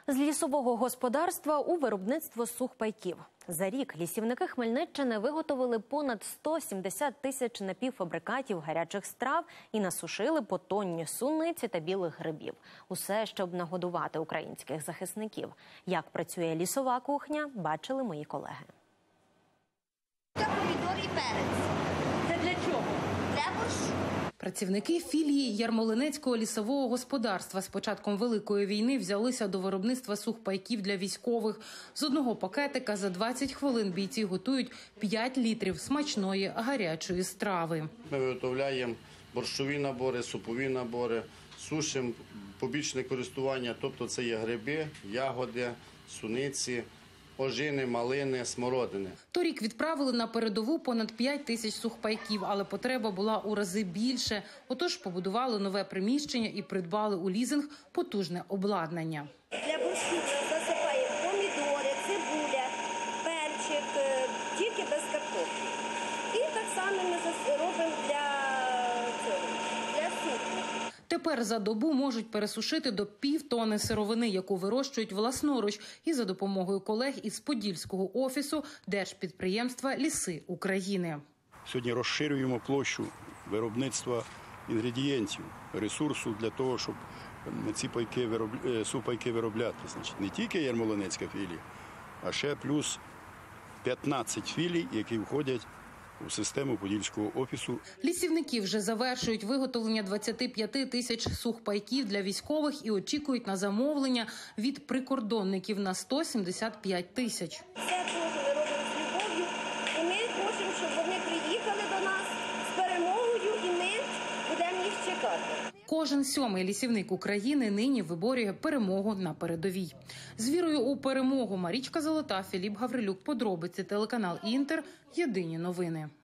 З лісового господарства у виробництво сухпайків. За рік лісівники Хмельниччини виготовили понад 170 тисяч напівфабрикатів гарячих страв і насушили по тонні суниці та білих грибів. Усе, щоб нагодувати українських захисників. Як працює лісова кухня, бачили мої колеги. Це помідор і перець. Це для чого? Для борщу. Працівники філії Ярмолинецького лісового господарства з початком Великої війни взялися до виробництва сухпайків для військових. З одного пакетика за 20 хвилин бійці готують 5 літрів смачної гарячої страви. Ми виготовляємо борщові набори, супові набори, сушимо побічне користування, тобто це є гриби, ягоди, суниці, ожини, малини, смородини. Торік відправили на передову понад 5 тисяч сухпайків, але потреба була у рази більше. Отож побудували нове приміщення і придбали у лізинг потужне обладнання. Для борщу засипаємо помідори, цибуля, перчик, тільки без картоплі. І так само ми робимо для супу. Тепер за добу можуть пересушити до півтони сировини, яку вирощують власноруч, і за допомогою колег із Подільського офісу держпідприємства «Ліси України». Сьогодні розширюємо площу виробництва інгредієнтів, ресурсу для того, щоб ці сухпайки виробляти. Значить, не тільки Ярмолинецька філія, а ще плюс 15 філій, які входять у систему Подільського офісу. Лісівники вже завершують виготовлення 25 тисяч сухпайків для військових і очікують на замовлення від прикордонників на 175 тисяч. Все теж ми робимо з любов'ю, і ми хочемо, щоб вони приїхали до нас з перемогою, і ми будемо їх чекати. Кожен 7-й лісівник України нині виборює перемогу на передовій. З вірою у перемогу Марічка Золота, Філіп Гаврилюк, подробиці, телеканал «Інтер», єдині новини.